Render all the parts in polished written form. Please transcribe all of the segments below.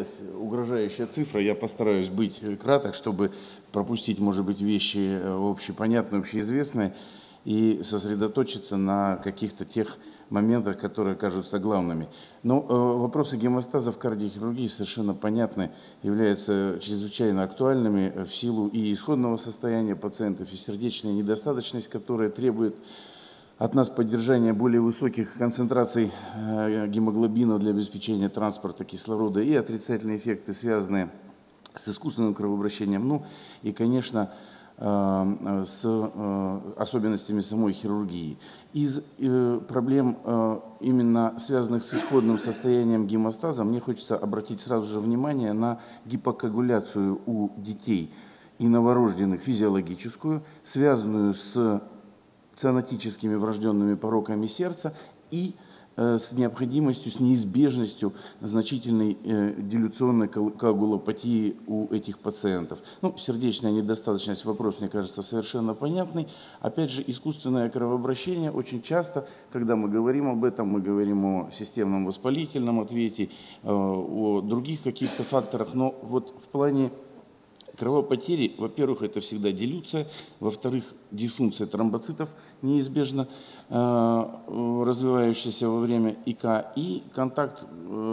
Угрожающая цифра, я постараюсь быть краток, чтобы пропустить, может быть, вещи общепонятные, общеизвестные и сосредоточиться на каких-то тех моментах, которые кажутся главными. Но вопросы гемостаза в кардиохирургии совершенно понятны, являются чрезвычайно актуальными в силу и исходного состояния пациентов, и сердечная недостаточность, которая требует от нас поддержания более высоких концентраций гемоглобина для обеспечения транспорта кислорода и отрицательные эффекты, связанные с искусственным кровообращением, ну и, конечно, с особенностями самой хирургии. Из проблем, именно связанных с исходным состоянием гемостаза, мне хочется обратить сразу же внимание на гипокоагуляцию у детей и новорожденных физиологическую, связанную с цианотическими врожденными пороками сердца и с необходимостью, с неизбежностью значительной дилюционной коагулопатии у этих пациентов. Ну, сердечная недостаточность, вопрос, мне кажется, совершенно понятный. Опять же, искусственное кровообращение очень часто, когда мы говорим об этом, мы говорим о системном воспалительном ответе, о других каких-то факторах, но вот в плане кровопотери, во-первых, это всегда дилюция, во-вторых, дисфункция тромбоцитов неизбежно развивающаяся во время ИК, и контакт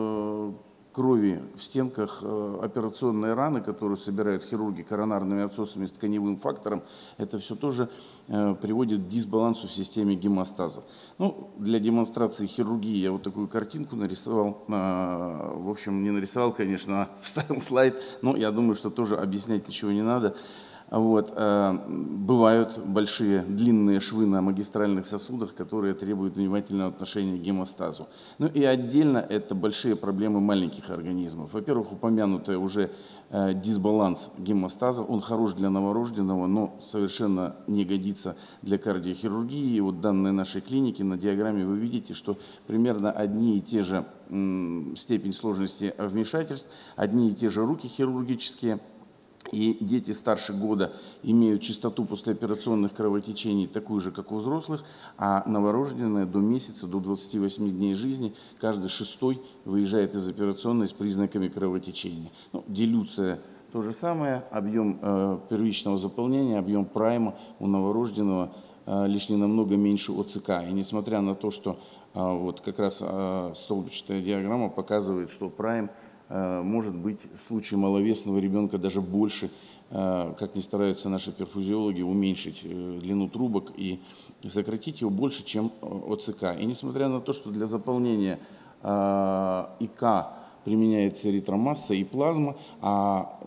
крови в стенках операционной раны, которую собирают хирурги коронарными отсосами с тканевым фактором, это все тоже приводит к дисбалансу в системе гемостаза. Ну, для демонстрации хирургии я вот такую картинку нарисовал. В общем, не нарисовал, конечно, а вставил слайд, но я думаю, что тоже объяснять ничего не надо. Вот. Бывают большие длинные швы на магистральных сосудах, которые требуют внимательного отношения к гемостазу. Ну и отдельно это большие проблемы маленьких организмов. Во-первых, упомянутый уже дисбаланс гемостаза, он хорош для новорожденного, но совершенно не годится для кардиохирургии. И вот данные нашей клиники на диаграмме вы видите, что примерно одни и те же степень сложности вмешательств, одни и те же руки хирургические. И дети старше года имеют частоту послеоперационных кровотечений такую же, как у взрослых, а новорожденные до месяца, до 28 дней жизни, каждый шестой выезжает из операционной с признаками кровотечения. Ну, дилюция то же самое, объем первичного заполнения, объем прайма у новорожденного лишь не намного меньше ОЦК. И несмотря на то, что вот как раз столбичатая диаграмма показывает, что прайм может быть в случае маловесного ребенка даже больше, как ни стараются наши перфузиологи, уменьшить длину трубок и сократить его больше, чем ОЦК. И несмотря на то, что для заполнения ИК применяется эритромасса и плазма, а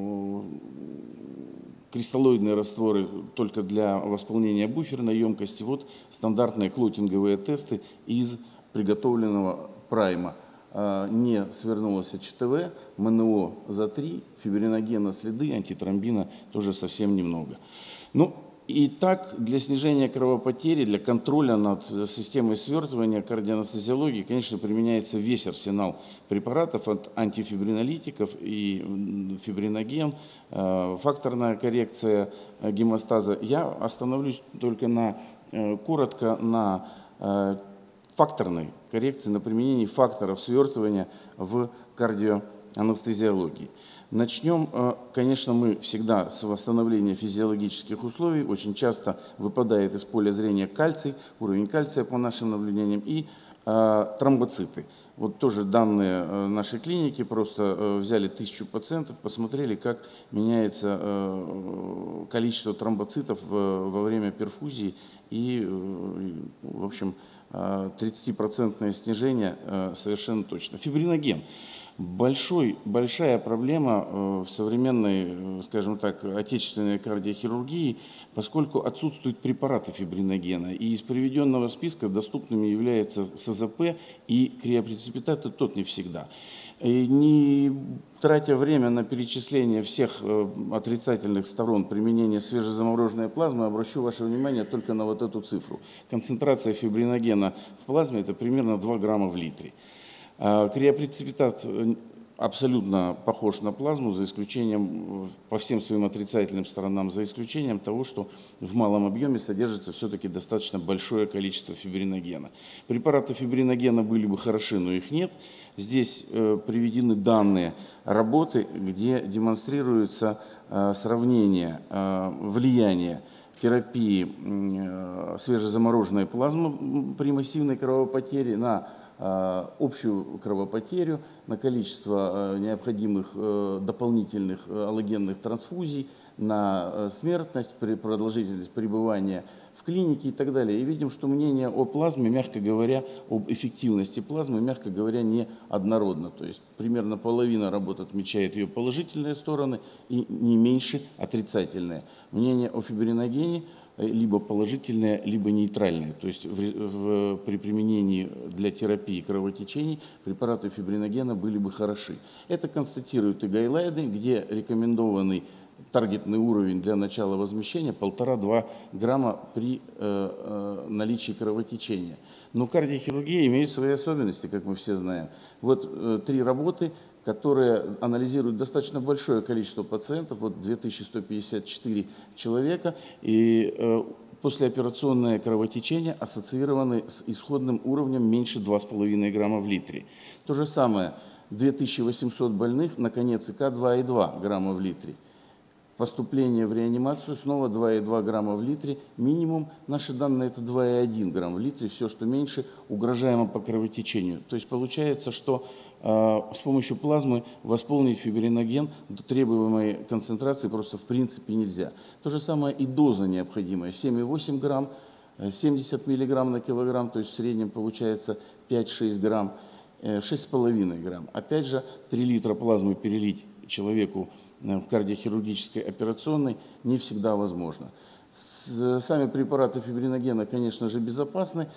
кристаллоидные растворы только для восполнения буферной емкости, вот стандартные клотинговые тесты из приготовленного прайма. Не свернулось ЧТВ, МНО за 3, фибриногена следы, антитромбина тоже совсем немного. Ну, и так, для снижения кровопотери, для контроля над системой свертывания кардиоанестезиологии, конечно, применяется весь арсенал препаратов, от антифибринолитиков и фибриноген, факторная коррекция гемостаза. Я остановлюсь только коротко на факторной коррекции, на применении факторов свертывания в кардиоанестезиологии. Начнем, конечно, мы всегда с восстановления физиологических условий. Очень часто выпадает из поля зрения кальций, уровень кальция по нашим наблюдениям, и тромбоциты. Вот тоже данные нашей клиники, просто взяли 1000 пациентов, посмотрели, как меняется количество тромбоцитов во время перфузии, и, в общем, 30% снижение совершенно точно. Фибриноген. Большая проблема в современной, скажем так, отечественной кардиохирургии, поскольку отсутствуют препараты фибриногена. И из приведенного списка доступными являются СЗП и криопреципитаты, тот не всегда. И не тратя время на перечисление всех отрицательных сторон применения свежезамороженной плазмы, обращу ваше внимание только на вот эту цифру. Концентрация фибриногена в плазме – это примерно 2 грамма в литре. Криопреципитат абсолютно похож на плазму, за исключением, по всем своим отрицательным сторонам, за исключением того, что в малом объеме содержится все-таки достаточно большое количество фибриногена. Препараты фибриногена были бы хороши, но их нет. Здесь приведены данные работы, где демонстрируется сравнение влияния терапии свежезамороженной плазмы при массивной кровопотере на общую кровопотерю, на количество необходимых дополнительных аллогенных трансфузий, на смертность, продолжительность пребывания в клинике и так далее. И видим, что мнение о плазме, мягко говоря, об эффективности плазмы, мягко говоря, не однородно. То есть примерно половина работ отмечает ее положительные стороны и не меньше отрицательные. Мнение о фибриногене либо положительное, либо нейтральное. То есть при применении для терапии кровотечений препараты фибриногена были бы хороши. Это констатируют и гайлайды, где рекомендованный таргетный уровень для начала возмещения 1,5–2 грамма при наличии кровотечения. Но кардиохирургия имеет свои особенности, как мы все знаем. Вот 3 работы, которые анализируют достаточно большое количество пациентов, вот 2154 человека, и послеоперационное кровотечение ассоциированы с исходным уровнем меньше 2,5 грамма в литре. То же самое, 2800 больных, наконец, ИК 2,2 грамма в литре. Поступление в реанимацию снова 2,2 грамма в литре, минимум, наши данные это 2,1 грамм в литре, все, что меньше, угрожаемо по кровотечению. То есть получается, что с помощью плазмы восполнить фибриноген до требуемой концентрации просто в принципе нельзя. То же самое и доза необходимая, 7,8 грамм, 70 миллиграмм на килограмм, то есть в среднем получается 5-6 грамм, 6,5 грамм. Опять же, 3 литра плазмы перелить человеку в кардиохирургической операционной не всегда возможно. Сами препараты фибриногена, конечно же, безопасны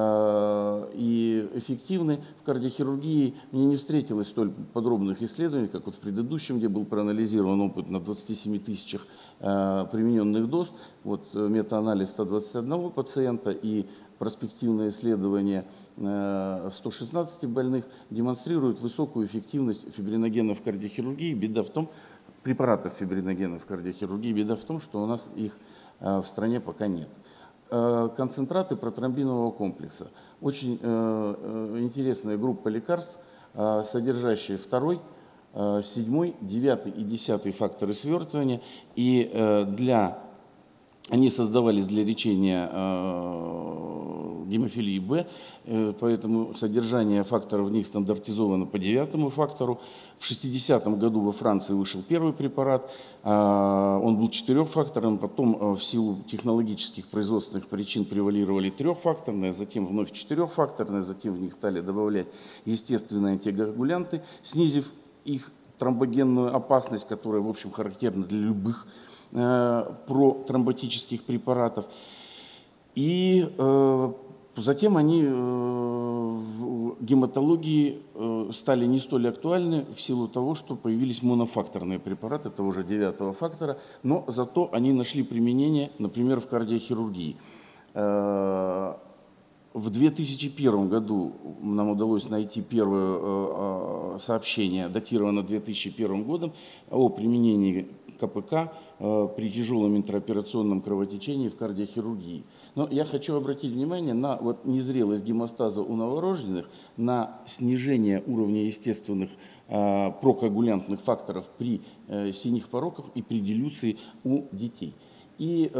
и эффективны. В кардиохирургии мне не встретилось столь подробных исследований, как вот в предыдущем, где был проанализирован опыт на 27 тысячах примененных доз. Вот метаанализ 121 пациента и проспективное исследование 116 больных демонстрируют высокую эффективность фибриногена в кардиохирургии. Беда в том, препаратов фибриногена в кардиохирургии, беда в том, что у нас их в стране пока нет. Концентраты протромбинового комплекса. Очень интересная группа лекарств, содержащие 2, 7, 9 и 10 факторы свертывания. И они создавались для лечения гемофилии Б, поэтому содержание факторов в них стандартизовано по 9 фактору. В 60-м году во Франции вышел первый препарат, он был 4-факторным, потом в силу технологических производственных причин превалировали 3-факторные, затем вновь 4-факторные, затем в них стали добавлять естественные антикоагулянты, снизив их тромбогенную опасность, которая, в общем, характерна для любых протромботических препаратов. И затем они в гематологии стали не столь актуальны в силу того, что появились монофакторные препараты того же 9 фактора, но зато они нашли применение, например, в кардиохирургии. В 2001 году нам удалось найти первое сообщение, датировано 2001 годом, о применении КПК при тяжелом интраоперационном кровотечении в кардиохирургии. Но я хочу обратить внимание на вот незрелость гемостаза у новорожденных, на снижение уровня естественных прокоагулянтных факторов при синих пороках и при делюции у детей. И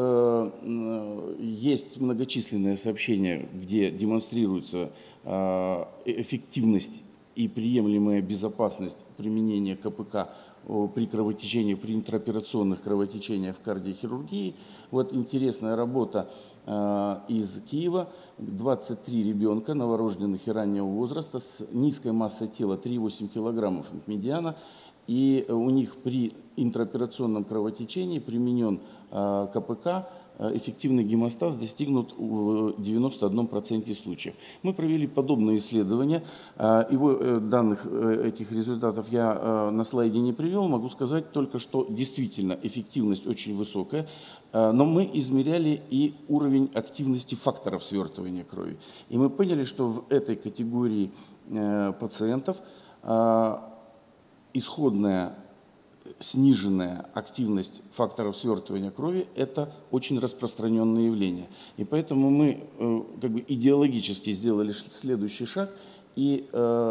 есть многочисленные сообщения, где демонстрируется эффективность и приемлемая безопасность применения КПК при кровотечении, при интраоперационных кровотечениях в кардиохирургии. Вот интересная работа из Киева. 23 ребенка новорожденных и раннего возраста с низкой массой тела 3,8 килограммов медиана. И у них при интраоперационном кровотечении применен КПК, эффективный гемостаз достигнут в 91% случаев. Мы провели подобные исследования. Данных этих результатов я на слайде не привел. Могу сказать только, что действительно эффективность очень высокая. Но мы измеряли и уровень активности факторов свертывания крови. И мы поняли, что в этой категории пациентов исходная сниженная активность факторов свертывания крови – это очень распространенное явление. И поэтому мы как бы идеологически сделали следующий шаг и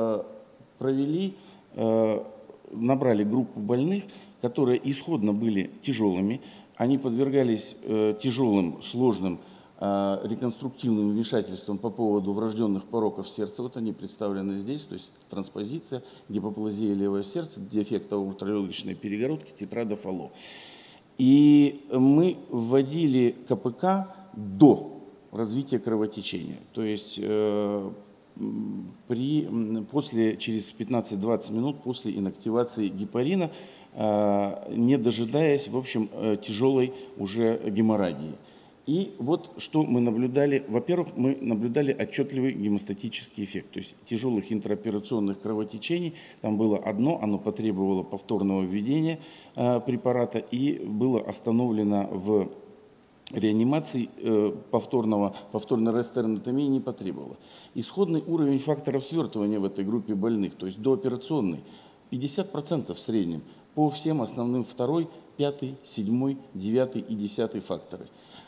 набрали группу больных, которые исходно были тяжелыми, они подвергались тяжелым, сложным реконструктивным вмешательством по поводу врожденных пороков сердца. Вот они представлены здесь, то есть транспозиция, гипоплазия левого сердца, дефект аортолегочной перегородки, тетрада Фало. И мы вводили КПК до развития кровотечения. То есть через 15-20 минут после инактивации гепарина, не дожидаясь, в общем, тяжелой уже геморрагии. И вот что мы наблюдали. Во-первых, мы наблюдали отчетливый гемостатический эффект, то есть тяжелых интраоперационных кровотечений. Там было одно, оно потребовало повторного введения препарата и было остановлено в реанимации, повторной растернотомии не потребовало. Исходный уровень факторов свертывания в этой группе больных, то есть дооперационный, 50% в среднем по всем основным 2, 5, 7, 9 и 10 факторы.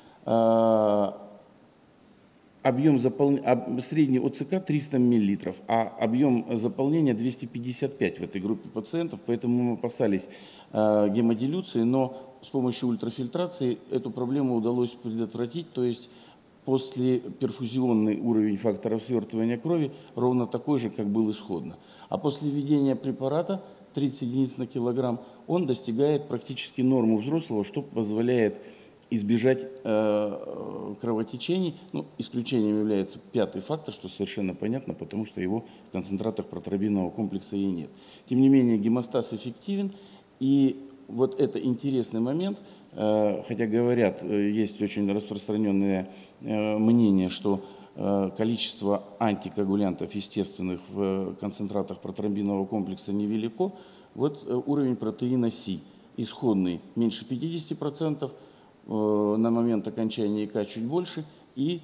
Средний ОЦК 300 мл, а объем заполнения 255 в этой группе пациентов, поэтому мы опасались гемодилюции, но с помощью ультрафильтрации эту проблему удалось предотвратить, то есть послеперфузионный уровень факторов свертывания крови ровно такой же, как был исходно. А после введения препарата 30 единиц на килограмм он достигает практически нормы взрослого, что позволяет избежать кровотечений. Ну, исключением является 5-й фактор, что совершенно понятно, потому что его в концентратах протромбинового комплекса и нет. Тем не менее, гемостаз эффективен, и вот это интересный момент, хотя говорят, есть очень распространенное мнение, что количество антикоагулянтов естественных в концентратах протромбинового комплекса невелико. Вот уровень протеина С исходный меньше 50%, на момент окончания ИК чуть больше, и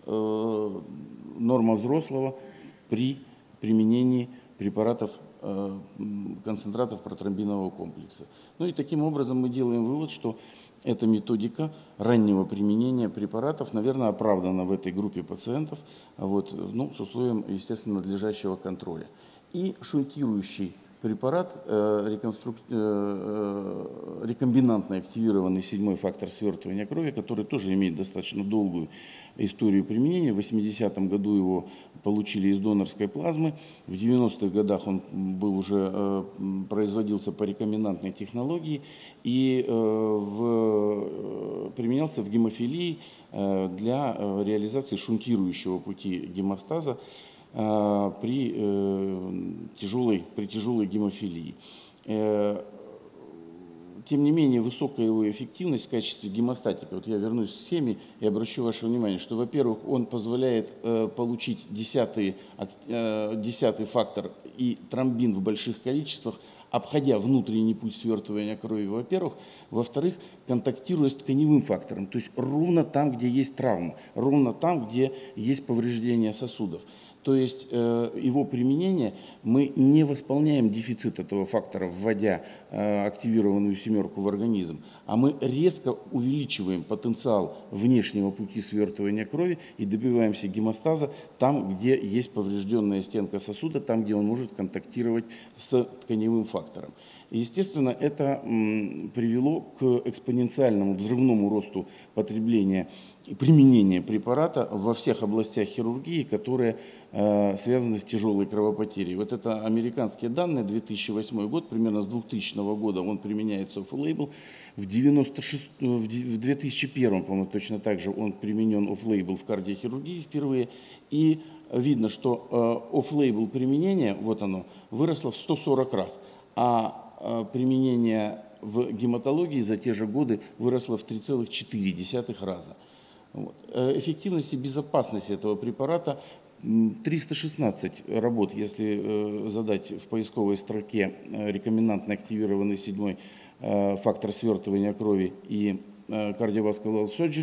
норма взрослого при применении препаратов, концентратов протромбинового комплекса. Ну и таким образом мы делаем вывод, что эта методика раннего применения препаратов, наверное, оправдана в этой группе пациентов, вот, ну, с условием, естественно, надлежащего контроля. И шунтирующий препарат, рекомбинантно активированный 7-й фактор свертывания крови, который тоже имеет достаточно долгую историю применения. В 80-м году его получили из донорской плазмы. В 90-х годах он производился по рекомбинантной технологии и применялся в гемофилии для реализации шунтирующего пути гемостаза при тяжелой гемофилии. Тем не менее, высокая его эффективность в качестве гемостатика, вот я вернусь к схеме и обращу ваше внимание, что, во-первых, он позволяет получить 10-й фактор и тромбин в больших количествах, обходя внутренний путь свертывания крови, во-первых. Во-вторых, контактируя с тканевым фактором, то есть ровно там, где есть травма, ровно там, где есть повреждение сосудов. То есть его применение, мы не восполняем дефицит этого фактора, вводя активированную 7-ку в организм, а мы резко увеличиваем потенциал внешнего пути свертывания крови и добиваемся гемостаза там, где есть поврежденная стенка сосуда, там, где он может контактировать с тканевым фактором. И, естественно, это привело к экспоненциальному взрывному росту потребления и применения препарата во всех областях хирургии, которые связаны с тяжелой кровопотерей. Вот это американские данные, 2008 год, примерно с 2000 года он применяется off-label. В 2001, по-моему, точно так же он применен off-label в кардиохирургии впервые. И видно, что off-label применение, вот оно, выросло в 140 раз, а применение в гематологии за те же годы выросло в 3,4 раза. Вот. Эффективность и безопасность этого препарата 316 работ, если задать в поисковой строке рекомбинантно активированный 7-й фактор свертывания крови и cardiovascular surgery,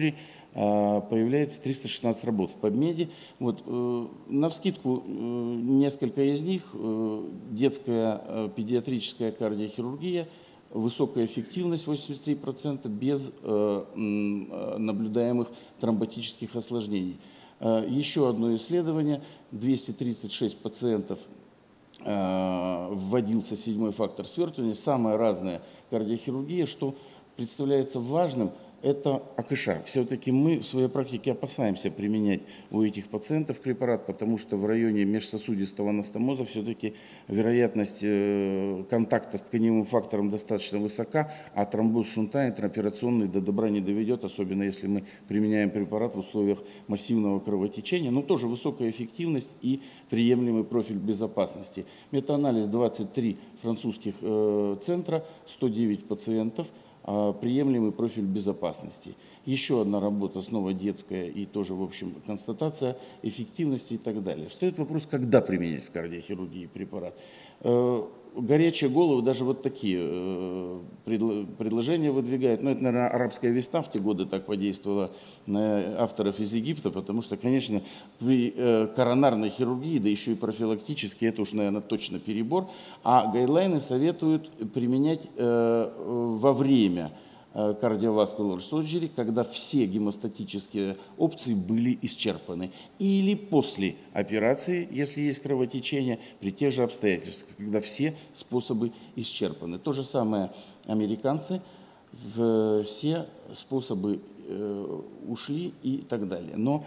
появляется 316 работ в PubMed. Вот, навскидку несколько из них: детская педиатрическая кардиохирургия, высокая эффективность 83% без наблюдаемых тромботических осложнений. Еще одно исследование: 236 пациентов вводился 7-й фактор свертывания, самая разная кардиохирургия. Что представляется важным, это АКШ. Все-таки мы в своей практике опасаемся применять у этих пациентов препарат, потому что в районе межсосудистого анастомоза все-таки вероятность контакта с тканевым фактором достаточно высока, а тромбоз шунта интраоперационный до добра не доведет, особенно если мы применяем препарат в условиях массивного кровотечения. Но тоже высокая эффективность и приемлемый профиль безопасности. Метаанализ: 23 французских центра, 109 пациентов. Приемлемый профиль безопасности. Еще одна работа, снова детская, и тоже, в общем, констатация эффективности и так далее. Встает вопрос, когда применять в кардиохирургии препарат. Горячие головы даже вот такие предложения выдвигают. Но это, наверное, арабская весна в те годы так подействовала на авторов из Египта, потому что, конечно, при коронарной хирургии, да еще и профилактически, это уж, наверное, точно перебор. А гайдлайны советуют применять во время cardiovascular surgery, когда все гемостатические опции были исчерпаны. Или после операции, если есть кровотечение, при тех же обстоятельствах, когда все способы исчерпаны. То же самое американцы, все способы ушли и так далее. Но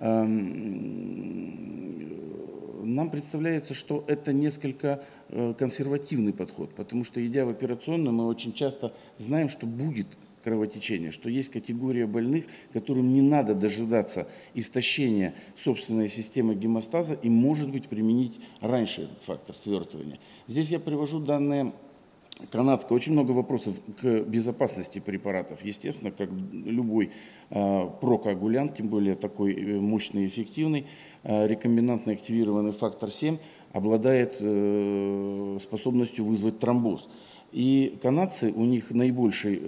нам представляется, что это несколько консервативный подход, потому что, идя в операционную, мы очень часто знаем, что будет кровотечение, что есть категория больных, которым не надо дожидаться истощения собственной системы гемостаза и, может быть, применить раньше этот фактор свертывания. Здесь я привожу данные канадского. Очень много вопросов к безопасности препаратов. Естественно, как любой прокоагулянт, тем более такой мощный и эффективный, рекомбинантно активированный фактор 7 обладает способностью вызвать тромбоз. И канадцы, у них наибольший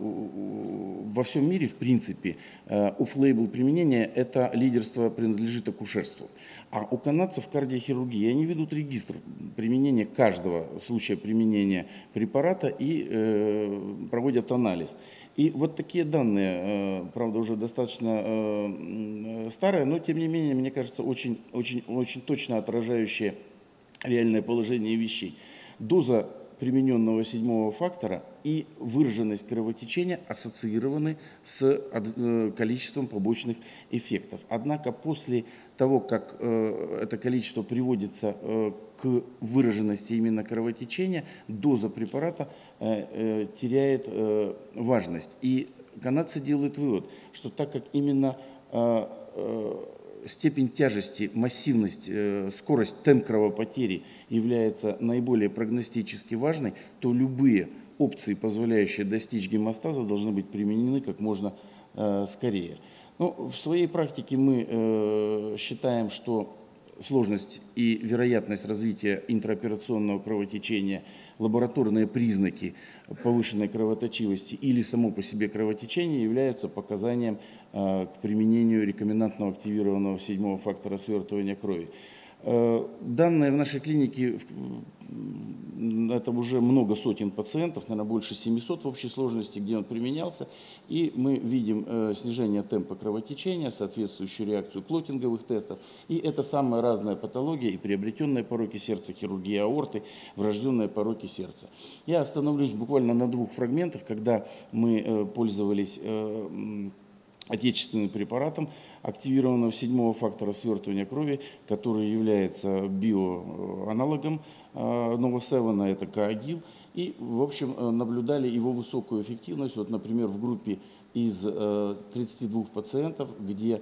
во всем мире, в принципе, off-label применение, это лидерство принадлежит акушерству. А у канадцев в кардиохирургии они ведут регистр применения каждого случая применения препарата и проводят анализ. И вот такие данные, правда, уже достаточно старые, но тем не менее, мне кажется, очень точно отражающие реальное положение вещей. Доза примененного 7-го фактора и выраженность кровотечения ассоциированы с количеством побочных эффектов. Однако после того, как это количество приводится к выраженности именно кровотечения, доза препарата теряет важность. И канадцы делают вывод, что так как именно степень тяжести, массивность, скорость, темп кровопотери является наиболее прогностически важной, то любые опции, позволяющие достичь гемостаза, должны быть применены как можно скорее. Ну, в своей практике мы считаем, что сложность и вероятность развития интраоперационного кровотечения, лабораторные признаки повышенной кровоточивости или само по себе кровотечение являются показанием к применению рекомбинантного активированного 7-го фактора свертывания крови. Данные в нашей клинике, это уже много сотен пациентов, наверное, больше 700 в общей сложности, где он применялся. И мы видим снижение темпа кровотечения, соответствующую реакцию клотинговых тестов. И это самая разная патология: и приобретенные пороки сердца, хирургия аорты, врожденные пороки сердца. Я остановлюсь буквально на 2 фрагментах, когда мы пользовались отечественным препаратом активированного 7-го фактора свертывания крови, который является биоаналогом Новосевена, это коагил. И, в общем, наблюдали его высокую эффективность. Вот, например, в группе из 32 пациентов, где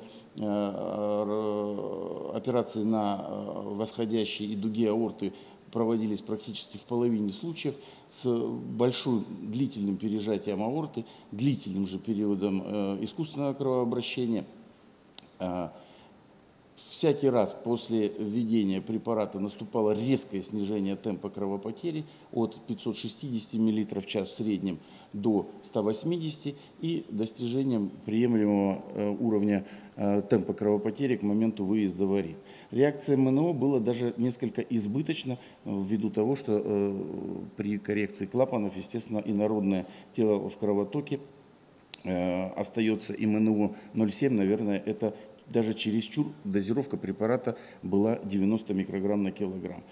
операции на восходящей и дуге аорты проводились практически в половине случаев с большим длительным пережатием аорты, длительным же периодом искусственного кровообращения. всякий раз после введения препарата наступало резкое снижение темпа кровопотери от 560 мл в час в среднем до 180 и достижением приемлемого уровня темпа кровопотери к моменту выезда в АРИТ. Реакция МНО была даже несколько избыточна ввиду того, что при коррекции клапанов, естественно, инородное тело в кровотоке остается, и МНО 0,7, наверное, это даже чересчур. Дозировка препарата была 90 микрограмм на килограмм.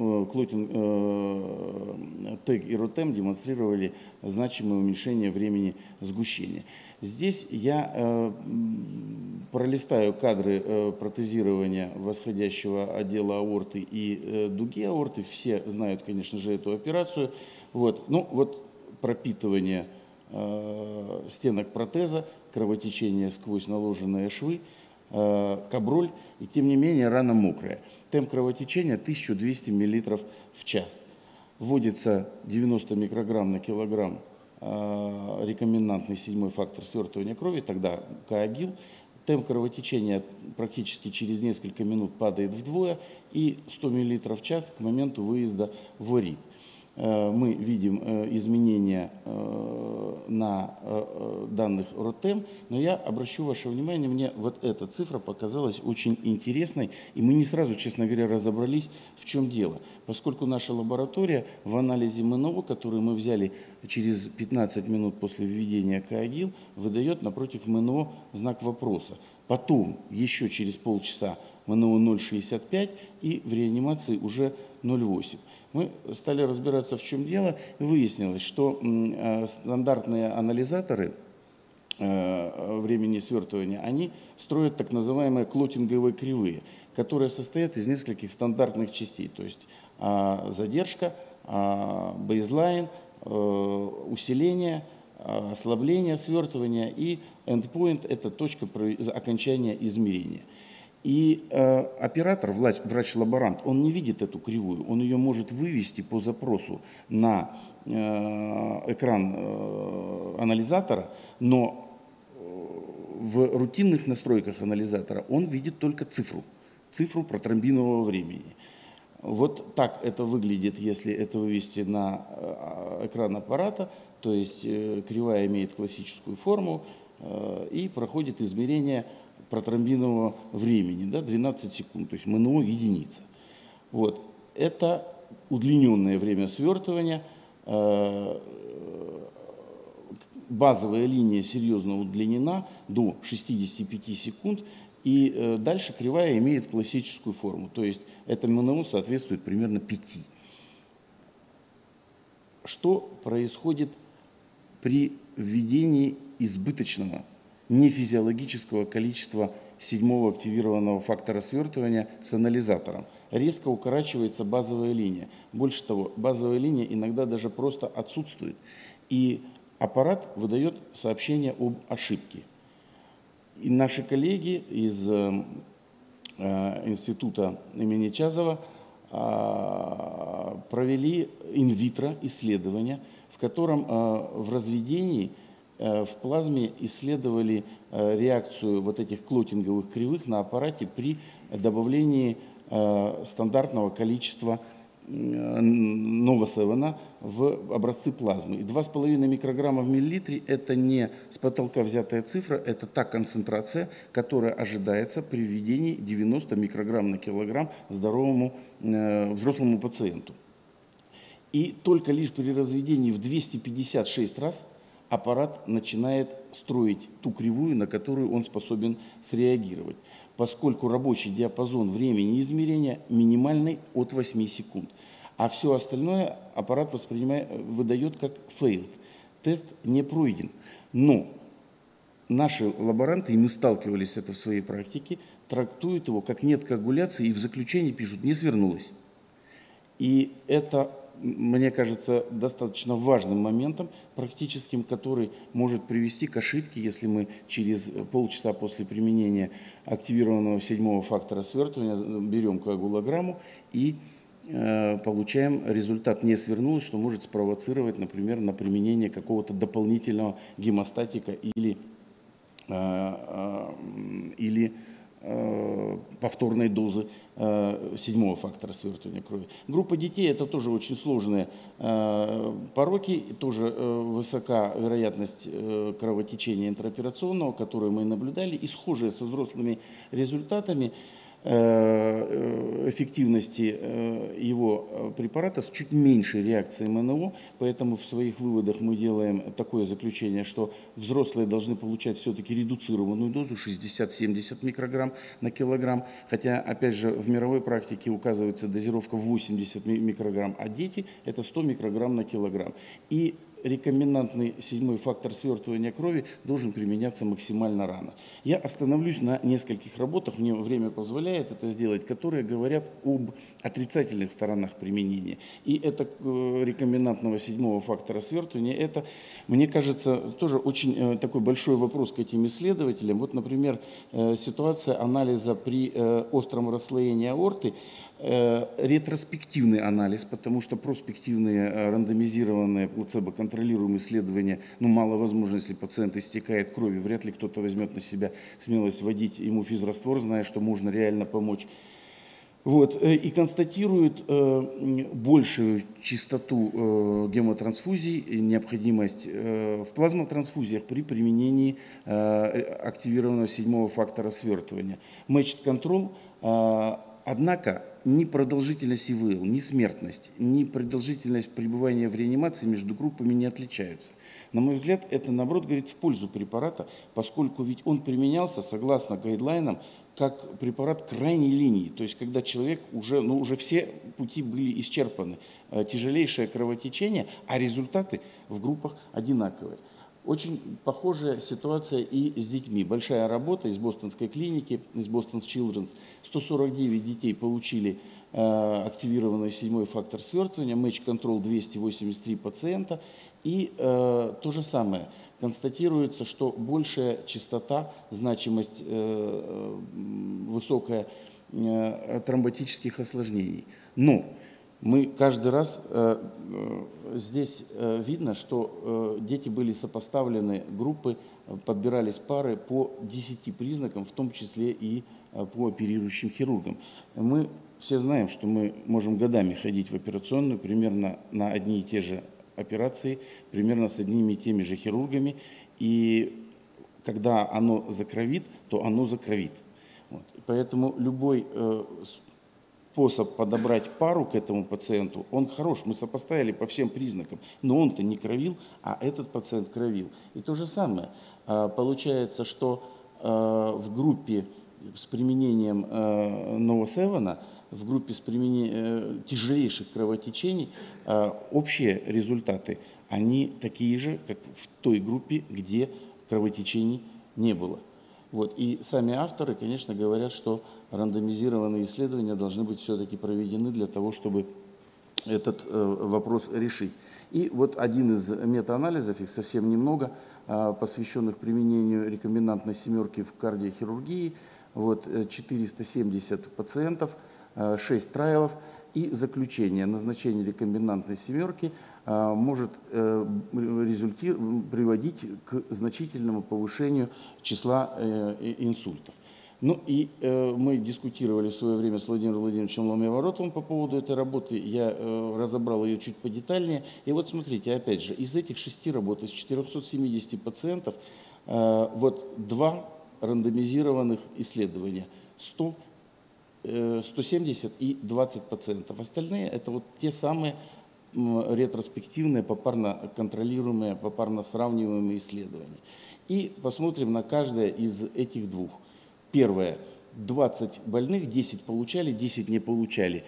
ТЭГ и РОТЕМ демонстрировали значимое уменьшение времени сгущения. Здесь я пролистаю кадры протезирования восходящего отдела аорты и дуги аорты. Все знают, конечно же, эту операцию. Вот. Ну, вот пропитывание стенок протеза, кровотечение сквозь наложенные швы, каброль, и тем не менее рана мокрая. Темп кровотечения 1200 мл в час. Вводится 90 микрограмм на килограмм рекомендантный 7-й фактор свертывания крови, тогда коагил. Темп кровотечения практически через несколько минут падает вдвое, и 100 мл в час к моменту выезда в АРИТ. Мы видим изменения на данных РОТЕМ, но я обращу ваше внимание, мне вот эта цифра показалась очень интересной, и мы не сразу, честно говоря, разобрались, в чем дело. Поскольку наша лаборатория в анализе МНО, который мы взяли через 15 минут после введения коагил, выдает напротив МНО знак вопроса. Потом еще через полчаса МНО 0,65 и в реанимации уже 0,8. Мы стали разбираться, в чем дело, и выяснилось, что стандартные анализаторы времени свертывания, они строят так называемые клотинговые кривые, которые состоят из нескольких стандартных частей, то есть задержка, бейзлайн, усиление, ослабление свертывания и endpoint – это точка окончания измерения. И оператор, врач-лаборант, он не видит эту кривую, он ее может вывести по запросу на экран анализатора, но в рутинных настройках анализатора он видит только цифру протромбинового времени. Вот так это выглядит, если это вывести на экран аппарата, то есть кривая имеет классическую форму и проходит измерение протромбинового времени, да, 12 секунд, то есть МНО единица. Вот. Это удлиненное время свертывания, базовая линия серьезно удлинена до 65 секунд, и дальше кривая имеет классическую форму, то есть это МНО соответствует примерно 5. Что происходит при введении избыточного нефизиологического количества 7-го активированного фактора свертывания с анализатором? Резко укорачивается базовая линия. Больше того, базовая линия иногда даже просто отсутствует. И аппарат выдает сообщение об ошибке. И наши коллеги из института имени Чазова провели инвитро исследование, в котором в разведении в плазме исследовали реакцию вот этих клотинговых кривых на аппарате при добавлении стандартного количества новосевена в образцы плазмы. И 2,5 микрограмма в миллилитре – это не с потолка взятая цифра, это та концентрация, которая ожидается при введении 90 микрограмм на килограмм здоровому взрослому пациенту. И только лишь при разведении в 256 раз аппарат начинает строить ту кривую, на которую он способен среагировать, поскольку рабочий диапазон времени измерения минимальный от 8 секунд. А все остальное аппарат выдает как failed. Тест не пройден. Но наши лаборанты, и мы сталкивались с этим в своей практике, трактуют его как нет коагуляции и в заключении пишут «не свернулось». И это, мне кажется, достаточно важным моментом практическим, который может привести к ошибке, если мы через полчаса после применения активированного 7-го фактора свертывания берем коагулограмму и получаем результат «не свернулось», что может спровоцировать, например, на применение какого-то дополнительного гемостатика или повторной дозы седьмого фактора свертывания крови. Группа детей – это тоже очень сложные пороки, тоже высока вероятность кровотечения интраоперационного, которую мы наблюдали, и схожие со взрослыми результатами эффективности его препарата с чуть меньшей реакцией МНО, поэтому в своих выводах мы делаем такое заключение, что взрослые должны получать все-таки редуцированную дозу 60-70 микрограмм на килограмм, хотя, опять же, в мировой практике указывается дозировка в 80 микрограмм, а дети – это 100 микрограмм на килограмм. И рекомбинантный седьмой фактор свертывания крови должен применяться максимально рано. Я остановлюсь на нескольких работах, мне время позволяет это сделать, которые говорят об отрицательных сторонах применения. И это рекомбинантного седьмого фактора свертывания, это, мне кажется, тоже очень такой большой вопрос к этим исследователям. Вот, например, ситуация анализа при остром расслоении аорты, ретроспективный анализ, потому что проспективные рандомизированные плацебо-контролируемые исследования, мало возможно, если пациент истекает кровью, вряд ли кто-то возьмет на себя смелость вводить ему физраствор, зная, что можно реально помочь. Вот, и констатируют большую частоту гемотрансфузий, необходимость в плазмотрансфузиях при применении активированного седьмого фактора свертывания. Matched control, однако ни продолжительность ИВЛ, ни смертность, ни продолжительность пребывания в реанимации между группами не отличаются. На мой взгляд, это, наоборот, говорит в пользу препарата, поскольку ведь он применялся, согласно гайдлайнам, как препарат крайней линии, то есть когда человек уже все пути были исчерпаны, тяжелейшее кровотечение, а результаты в группах одинаковые. Очень похожая ситуация и с детьми. Большая работа из бостонской клиники, из Boston Children's. 149 детей получили активированный седьмой фактор свертывания, match control 283 пациента. И то же самое. Констатируется, что большая частота, значимость высокая тромботических осложнений. Но мы каждый раз здесь видно, что дети были сопоставлены, группы, подбирались пары по 10 признакам, в том числе и по оперирующим хирургам. Мы все знаем, что мы можем годами ходить в операционную примерно на одни и те же операции, примерно с одними и теми же хирургами, и когда оно закровит, то оно закровит. Вот. Поэтому любой способ подобрать пару к этому пациенту, он хорош. Мы сопоставили по всем признакам, но он-то не кровил, а этот пациент кровил. И то же самое. Получается, что в группе с применением Новосевана, в группе с применением тяжелейших кровотечений, общие результаты, они такие же, как в той группе, где кровотечений не было. Вот. И сами авторы, конечно, говорят, что рандомизированные исследования должны быть все-таки проведены для того, чтобы этот вопрос решить. И вот один из метаанализов, их совсем немного, посвященных применению рекомбинантной семерки в кардиохирургии, вот 470 пациентов, 6 трайлов и заключение. Назначение рекомбинантной семерки может приводить к значительному повышению числа инсультов. Ну и мы дискутировали в свое время с Владимиром Владимировичем Ломеворотовым по поводу этой работы. Я разобрал ее чуть подетальнее. И вот смотрите, опять же, из этих 6 работ, из 470 пациентов, вот 2 рандомизированных исследования, 170 и 20 пациентов. Остальные это вот те самые ретроспективные, попарно контролируемые, попарно сравниваемые исследования. И посмотрим на каждое из этих двух. Первое. 20 больных, 10 получали, 10 не получали.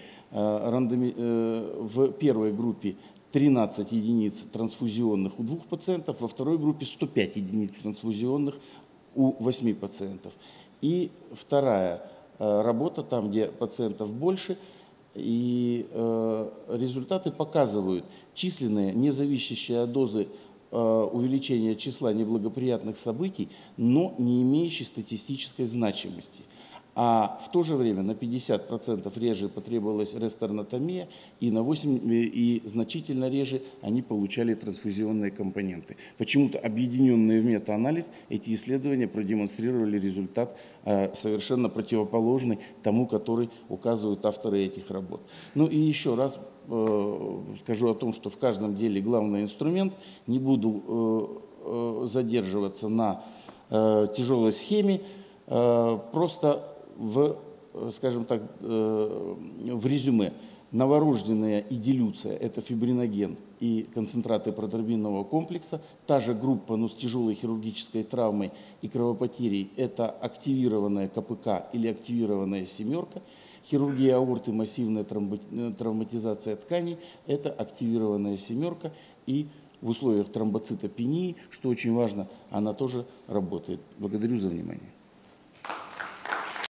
В первой группе 13 единиц трансфузионных у 2 пациентов, во второй группе 105 единиц трансфузионных у 8 пациентов. И вторая работа, там, где пациентов больше, и результаты показывают численные, не зависящие от дозы, увеличение числа неблагоприятных событий, но не имеющие статистической значимости. А в то же время на 50% реже потребовалась рестернотомия, и и значительно реже они получали трансфузионные компоненты. Почему-то объединенные в метаанализ эти исследования продемонстрировали результат совершенно противоположный тому, который указывают авторы этих работ. Ну и еще раз скажу о том, что в каждом деле главный инструмент. Не буду задерживаться на тяжелой схеме, просто скажем так, в резюме. Новорожденная и делюция – это фибриноген и концентраты протромбинного комплекса. Та же группа, но с тяжелой хирургической травмой и кровопотерей – это активированная КПК или активированная семерка. Хирургия аорты, массивная травматизация тканей – это активированная семерка. И в условиях тромбоцитопении, что очень важно, она тоже работает. Благодарю за внимание.